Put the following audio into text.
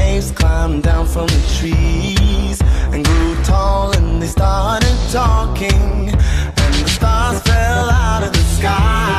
waves climbed down from the trees and grew tall, and they started talking, and the stars fell out of the sky.